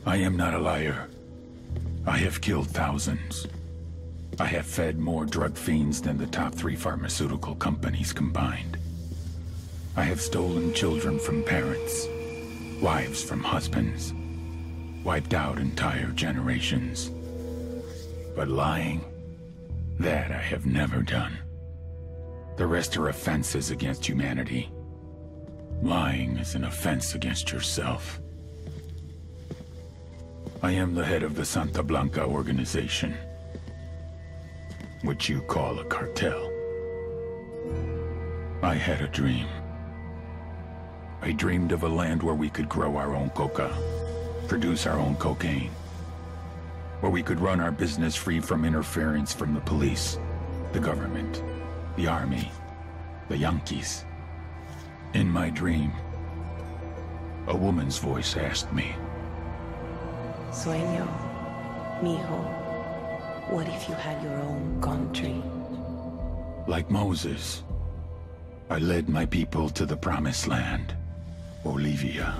I am not a liar. I have killed thousands. I have fed more drug fiends than the top 3 pharmaceutical companies combined. I have stolen children from parents, wives from husbands, wiped out entire generations. But lying, that I have never done. The rest are offenses against humanity. Lying is an offense against yourself. I am the head of the Santa Blanca organization, which you call a cartel. I had a dream. I dreamed of a land where we could grow our own coca, produce our own cocaine, where we could run our business free from interference from the police, the government, the army, the Yankees. In my dream, a woman's voice asked me, Sueño, mijo, what if you had your own country? Like Moses, I led my people to the promised land, Bolivia.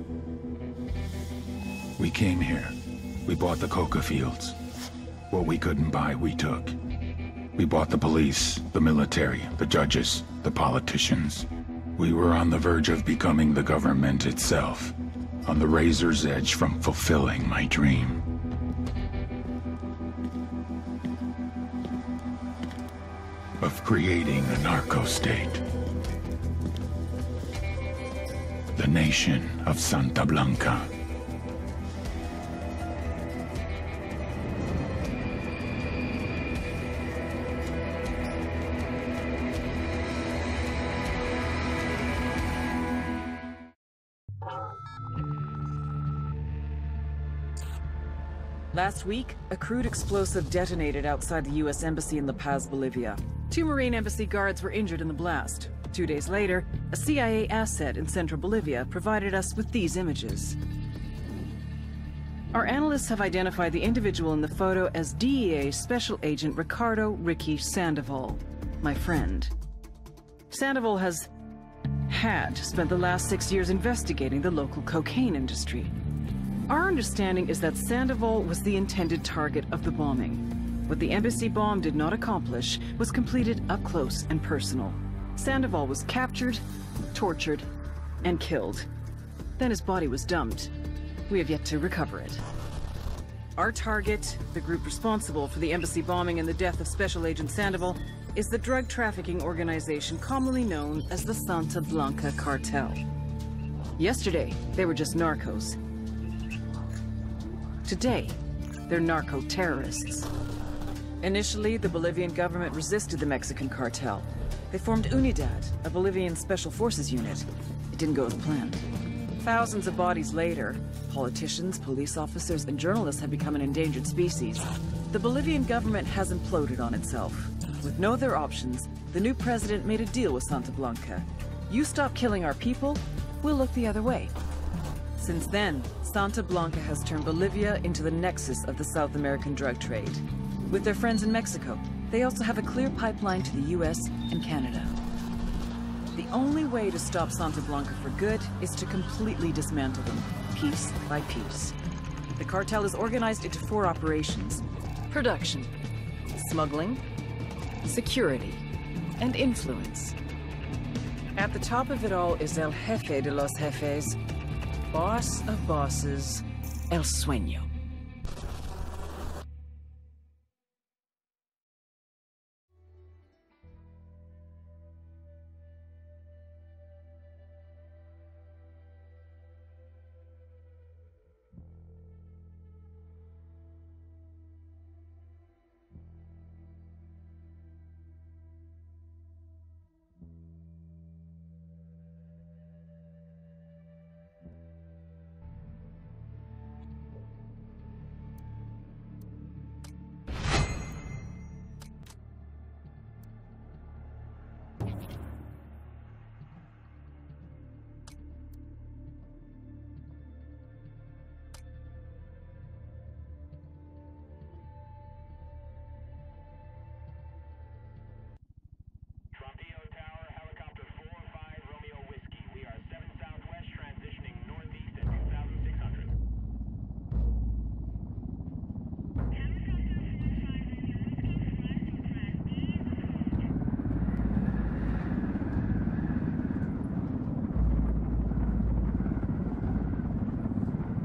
We came here. We bought the coca fields. What we couldn't buy, we took. We bought the police, the military, the judges, the politicians. We were on the verge of becoming the government itself, on the razor's edge from fulfilling my dream. Of creating a narco-state. The nation of Santa Blanca. Last week, a crude explosive detonated outside the U.S. Embassy in La Paz, Bolivia. 2 Marine Embassy guards were injured in the blast. 2 days later, a CIA asset in central Bolivia provided us with these images. Our analysts have identified the individual in the photo as DEA Special Agent Ricardo Ricky Sandoval, my friend. Sandoval had spent the last 6 years investigating the local cocaine industry. Our understanding is that Sandoval was the intended target of the bombing. What the embassy bomb did not accomplish was completed up close and personal. Sandoval was captured, tortured, and killed. Then his body was dumped. We have yet to recover it. Our target, the group responsible for the embassy bombing and the death of Special Agent Sandoval, is the drug trafficking organization commonly known as the Santa Blanca Cartel. Yesterday, they were just narcos. Today, they're narco-terrorists. Initially, the Bolivian government resisted the Mexican cartel. They formed UNIDAD, a Bolivian special forces unit. It didn't go as planned. Thousands of bodies later, politicians, police officers, and journalists have become an endangered species. The Bolivian government has imploded on itself. With no other options, the new president made a deal with Santa Blanca. You stop killing our people, we'll look the other way. Since then, Santa Blanca has turned Bolivia into the nexus of the South American drug trade. With their friends in Mexico, they also have a clear pipeline to the US and Canada. The only way to stop Santa Blanca for good is to completely dismantle them, piece by piece. The cartel is organized into 4 operations: production, smuggling, security, and influence. At the top of it all is El Jefe de los Jefes, boss of bosses, El Sueño.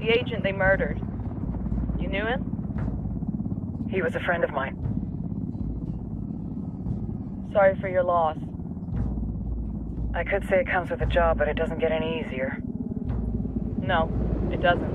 The agent they murdered. You knew him? He was a friend of mine. Sorry for your loss. I could say it comes with a job, but it doesn't get any easier. No, it doesn't.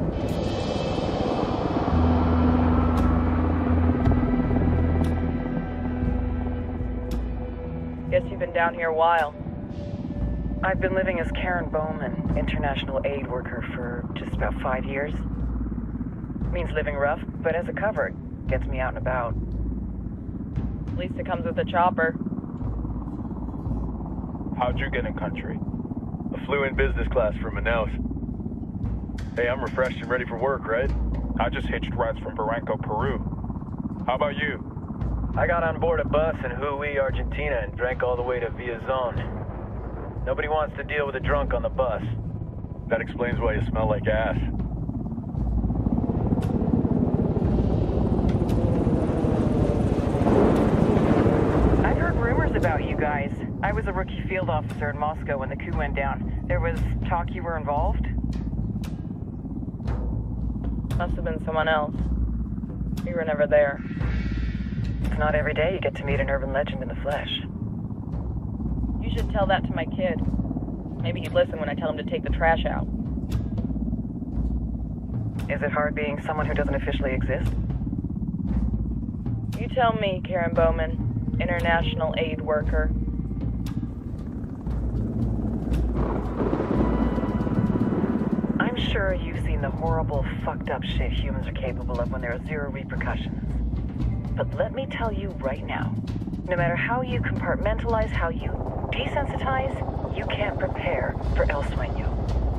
Guess you've been down here a while. I've been living as Karen Bowman, international aid worker, for just about 5 years. Means living rough, but as a cover, it gets me out and about. At least it comes with a chopper. How'd you get in country? I flew in business class from Manaus. Hey, I'm refreshed and ready for work, right? I just hitched rides from Barranco, Peru. How about you? I got on board a bus in Hui, Argentina, and drank all the way to Villazon. Nobody wants to deal with a drunk on the bus. That explains why you smell like ass. I've heard rumors about you guys. I was a rookie field officer in Moscow when the coup went down. There was talk you were involved? Must have been someone else. We were never there. It's not every day you get to meet an urban legend in the flesh. You should tell that to my kid. Maybe he'd listen when I tell him to take the trash out. Is it hard being someone who doesn't officially exist? You tell me, Karen Bowman, international aid worker. I'm sure you've seen the horrible, fucked up shit humans are capable of when there are zero repercussions. But let me tell you right now, no matter how you compartmentalize, how you desensitize, you can't prepare for El Sueño.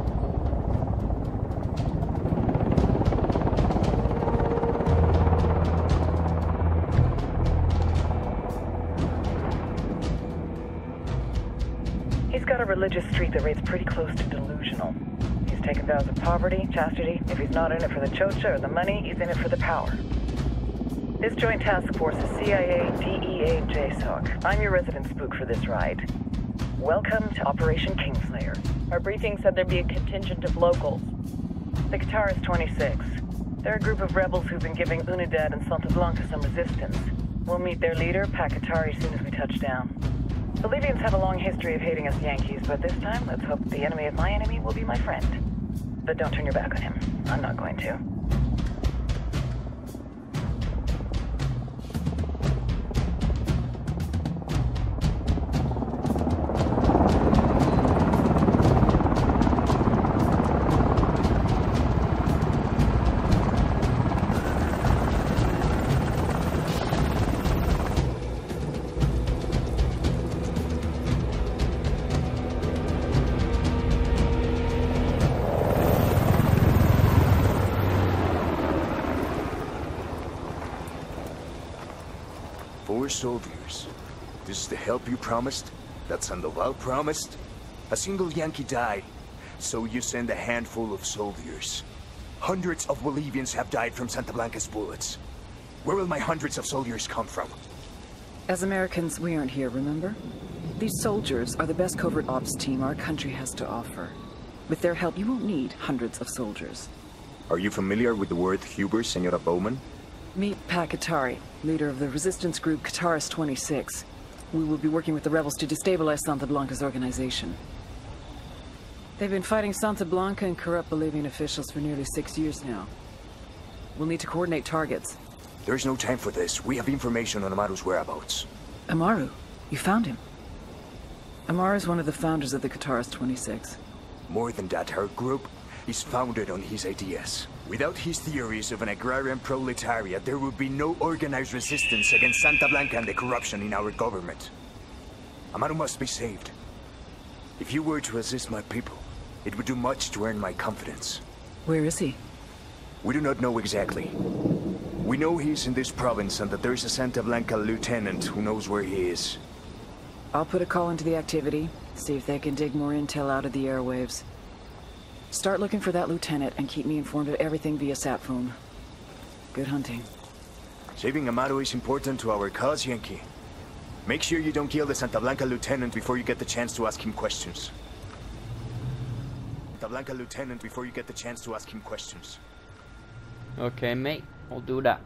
He's got a religious streak that rates pretty close to delusional. He's taken vows of poverty, chastity. If he's not in it for the chocha or the money, he's in it for the power. This joint task force is CIA, DEA, JSOC. I'm your resident spook for this ride. Welcome to Operation Kingslayer. Our briefing said there'd be a contingent of locals. The Guitarist 26. They're a group of rebels who've been giving Unidad and Santa Blanca some resistance. We'll meet their leader, Pakatari, as soon as we touch down. Bolivians have a long history of hating us Yankees, but this time, let's hope the enemy of my enemy will be my friend. But don't turn your back on him. I'm not going to. Soldiers. This is the help you promised? That Sandoval promised? A single Yankee died, so you send a handful of soldiers. Hundreds of Bolivians have died from Santa Blanca's bullets. Where will my hundreds of soldiers come from? As Americans, we aren't here, remember? These soldiers are the best covert ops team our country has to offer. With their help, you won't need hundreds of soldiers. Are you familiar with the word Huber, Senora Bowman? Meet Pakatari, leader of the resistance group Guitarist 26. We will be working with the rebels to destabilize Santa Blanca's organization. They've been fighting Santa Blanca and corrupt Bolivian officials for nearly 6 years now. We'll need to coordinate targets. There's no time for this. We have information on Amaru's whereabouts. Amaru? You found him? Amaru is one of the founders of the Guitarist 26. More than that, her group is founded on his ideas. Without his theories of an agrarian proletariat, there would be no organized resistance against Santa Blanca and the corruption in our government. Amaru must be saved. If you were to assist my people, it would do much to earn my confidence. Where is he? We do not know exactly. We know he's in this province and that there is a Santa Blanca lieutenant who knows where he is. I'll put a call into the activity, see if they can dig more intel out of the airwaves. Start looking for that lieutenant and keep me informed of everything via sat phone. Good hunting. Saving Amaru is important to our cause, Yankee. Make sure you don't kill the Santa Blanca lieutenant before you get the chance to ask him questions. Santa Blanca lieutenant before you get the chance to ask him questions. Okay, mate. I'll do that.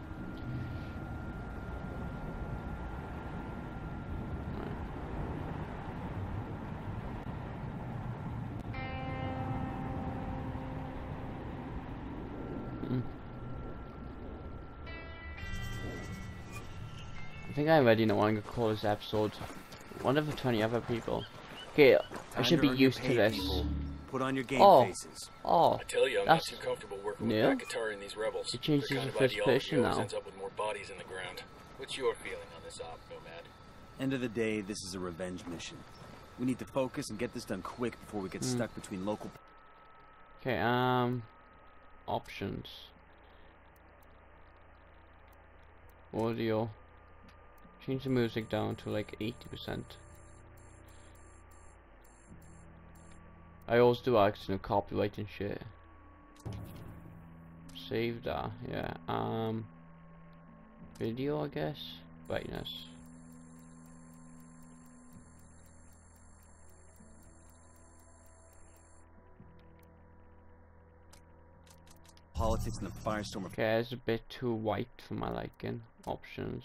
I think I already know what I'm gonna call this episode. One of the 20 other people. Okay, I should be used to this. Put on your game faces. Oh, I tell you, I'm not too comfortable working with Bakatar and these rebels. It changed to the first person now. Ends up with more bodies in the ground. What's your feeling on this op, Nomad? End of the day, this is a revenge mission. We need to focus and get this done quick before we get stuck between local... Okay, options. Audio. Change the music down to like 80%. I always do accident copyright and shit. Save that, yeah. Video, I guess. Brightness. Politics and the firestorm. Okay, it's a bit too white for my liking. Options.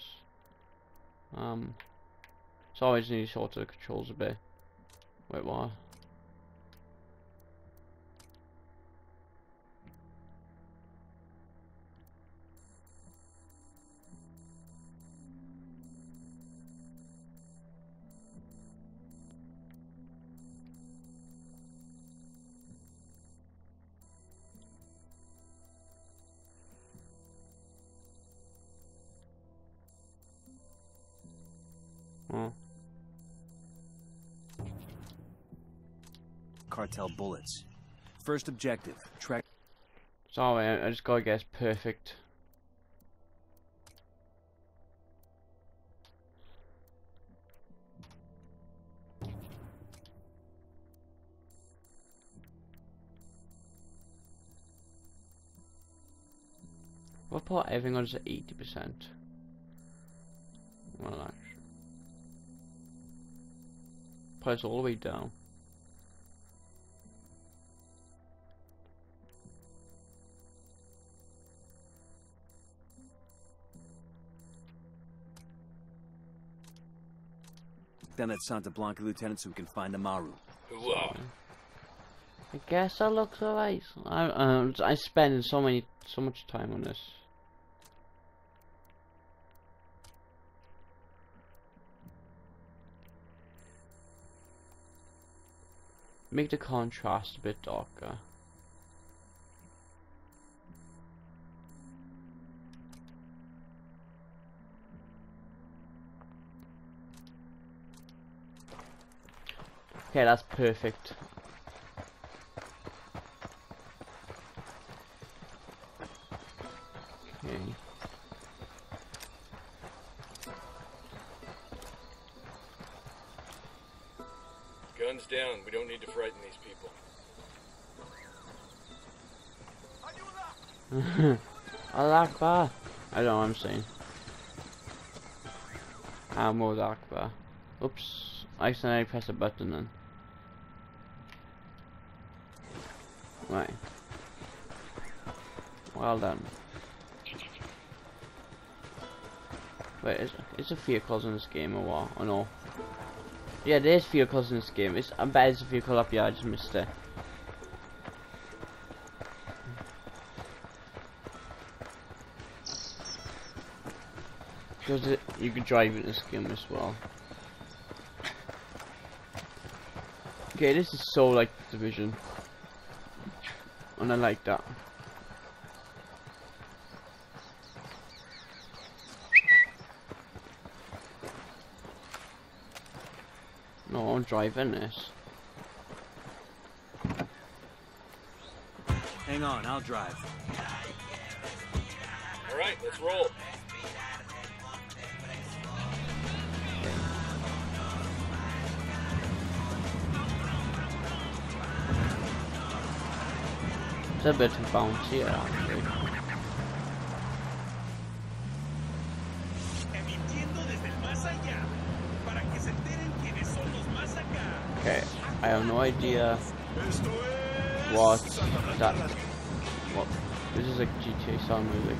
So I just need to sort the controls a bit. Wait, what? Cartel bullets. First objective, track... Sorry, I just gotta guess perfect. I'll put everything on to 80%. Well, actually. Press all the way down. Down at Santa Blanca, Lieutenant, so we can find Amaru. Wow. I guess that looks alright. I spend so much time on this. Make the contrast a bit darker. Okay, that's perfect. Okay. Guns down. We don't need to frighten these people. Allah Akbar. I don't know what I'm saying. More Akbar. Oops. I accidentally pressed a button then. Right. Well done. Wait, is there vehicles in this game or what? Oh no. Yeah, there's vehicles in this game. I bet there's a vehicle up here, I just missed it. Because you can drive in this game as well. Okay, this is so like Division. And I like that. No, I'm driving this. Hang on, I'll drive. Alright, let's roll. It's a bit bouncy actually. Okay, I have no idea What? That? What? This is like GTA sound music.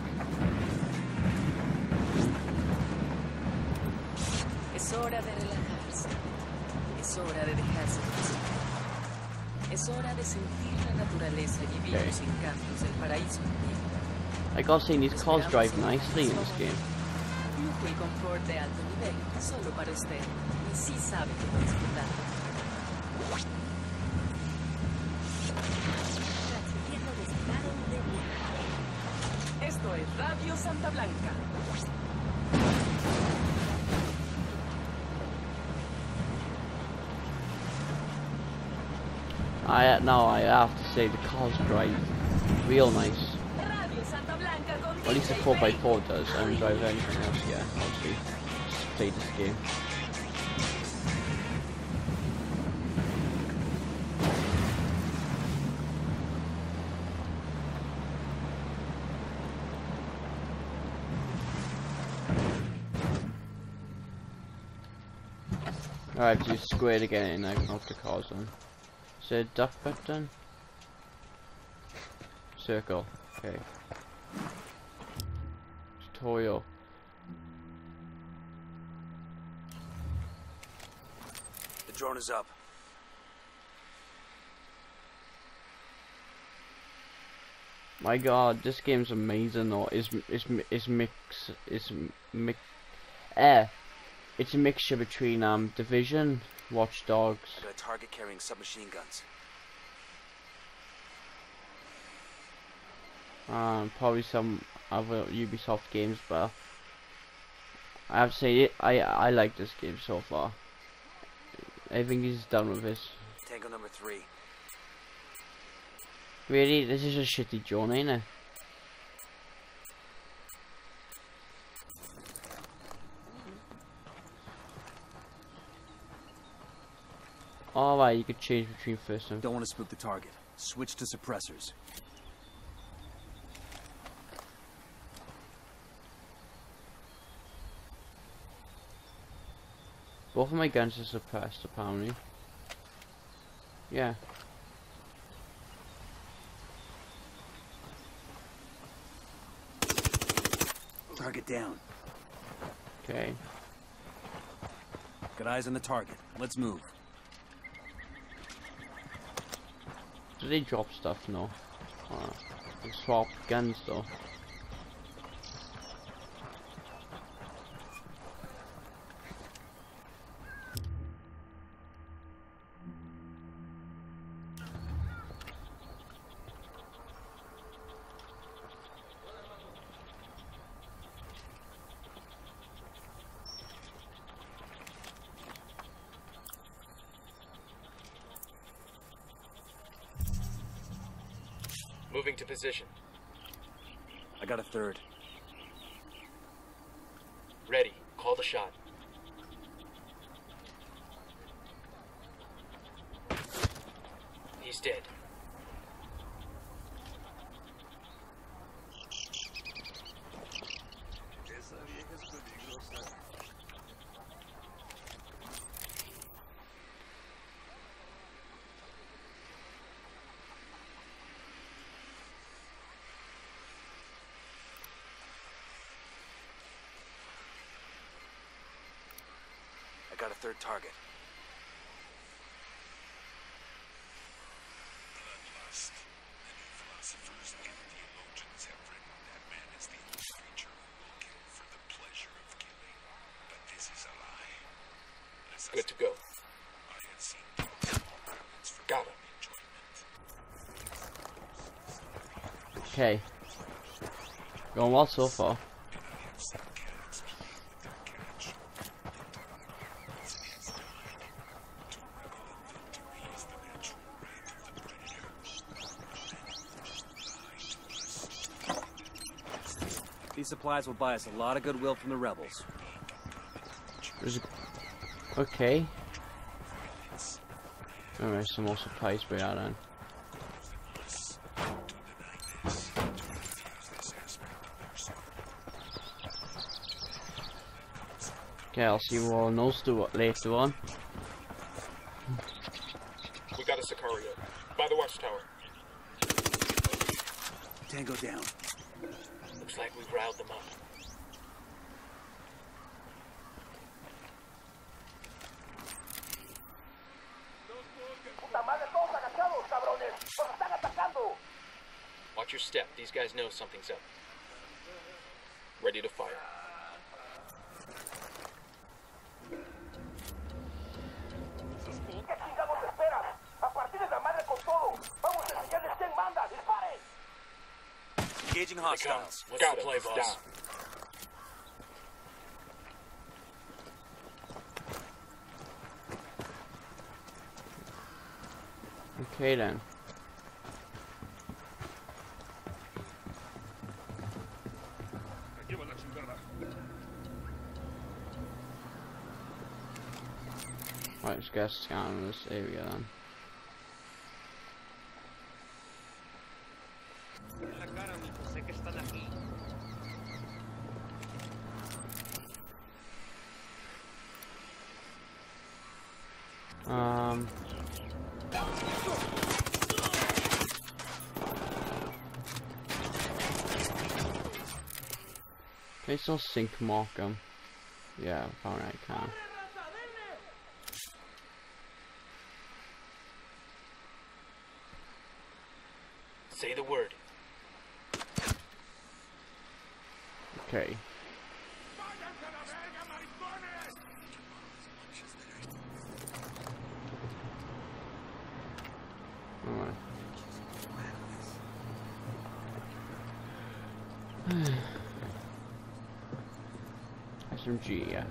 Es hora de relajarse. Es hora de dejarse pasar. Es hora de sentir la naturaleza y vivir los encantos del paraíso. I gotta say, these cars drive nicely in this game. Lujo y confort de alto nivel, solo para usted. Y sí sabe cómo disfrutarlo. Transmitiendo desde Claro de Lima. Esto es Radio Santa Blanca. I have to say the cars drive real nice. At least the 4x4 does. I don't drive anything else yet. Obviously, just play this game. Alright, do square to get in, I can knock the cars on. Is there a duck button? Circle, okay. Tutorial. The drone is up. My god, this game's amazing though. It's a mixture between Division, Watch Dogs. I got a target carrying submachine guns. Probably some other Ubisoft games, but I have to say I like this game so far. I think he's done with this. Tango number 3. Really, this is a shitty drone, ain't it? Alright, you could change between first and... Don't want to spook the target. Switch to suppressors. Both of my guns are suppressed, apparently. Yeah. Target down. Okay. Got eyes on the target. Let's move. Do they drop stuff? No. They swap guns though. Moving to position. I got a third. Ready. Call the shot. He's dead. I got a third target. Bloodlust. Many philosophers and theologians have written that man is the only creature who will kill for the pleasure of killing. But this is a lie. Good to go. I have seen violence for Got him. enjoyment. Okay. Going well so far. These supplies will buy us a lot of goodwill from the rebels. Okay. Alright, some more supplies we are then. Okay, I'll see what all those do later on. We got a Sicario. By the watchtower. Tango down. Looks like we've riled them up. Watch your step. These guys know something's up. Ready to fire. Engaging hostiles. Got to play, boss. Okay then. Right, let's get a scan in this area then. Can I still sync mark them? Yeah, apparently I can. Say the word. Okay. Alright. SMG, yeah.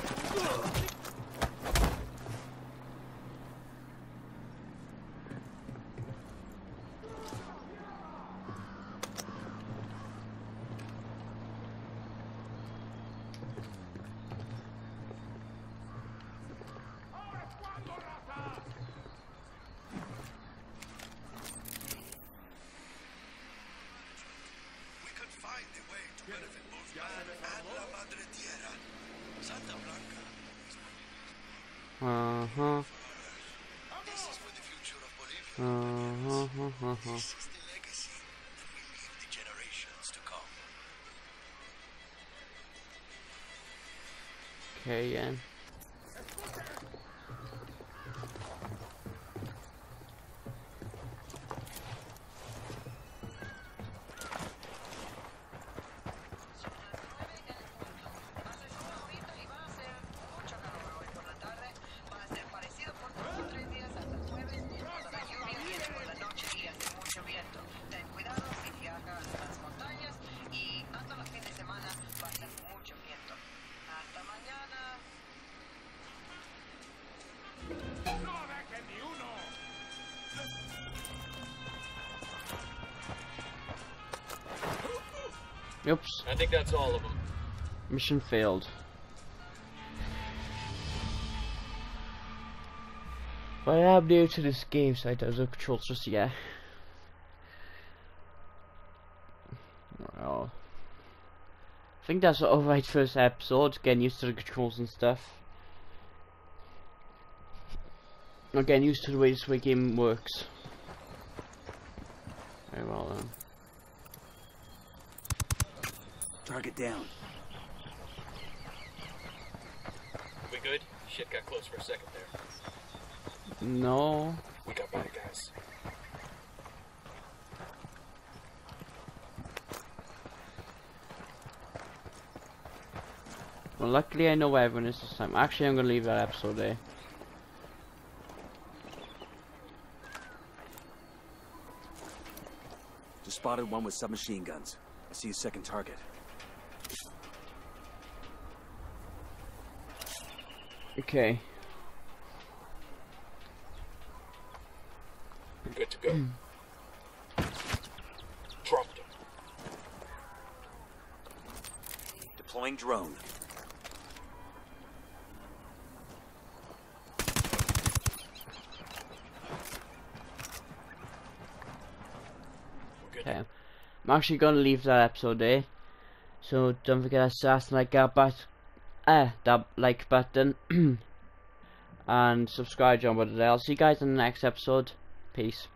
This is the legacy that will live the generations to come. Okay, yeah. Oops. I think that's all of them. Mission failed. But I am new to this game, so I don't know controls just yet. Well, I think that's alright for this episode, getting used to the controls and stuff. I'm getting used to the way this game works. Very well then. Target down. We good? Shit got close for a second there. No. We got bad guys. Well, luckily I know where everyone is this time. Actually, I'm gonna leave that episode there. Just spotted one with submachine guns. I see a second target. Okay. Good to go. Dropped him. Deploying drone. Okay. I'm actually gonna leave that episode there. So don't forget to smash that like button and subscribe down below. I'll see you guys in the next episode. Peace.